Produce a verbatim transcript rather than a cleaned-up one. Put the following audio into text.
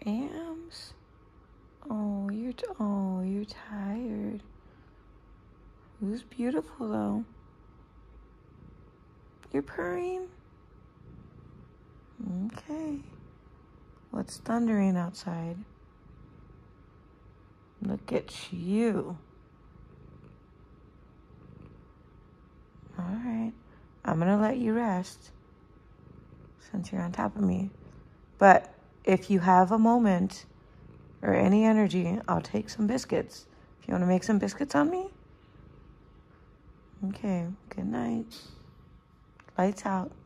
Ams. Oh, you're t oh, you're tired. Who's beautiful though? You're purring. Okay. What's thundering outside? Look at you. All right. I'm gonna let you rest since you're on top of me. But if you have a moment or any energy, I'll take some biscuits. If you want to make some biscuits on me? Okay, good night. Lights out.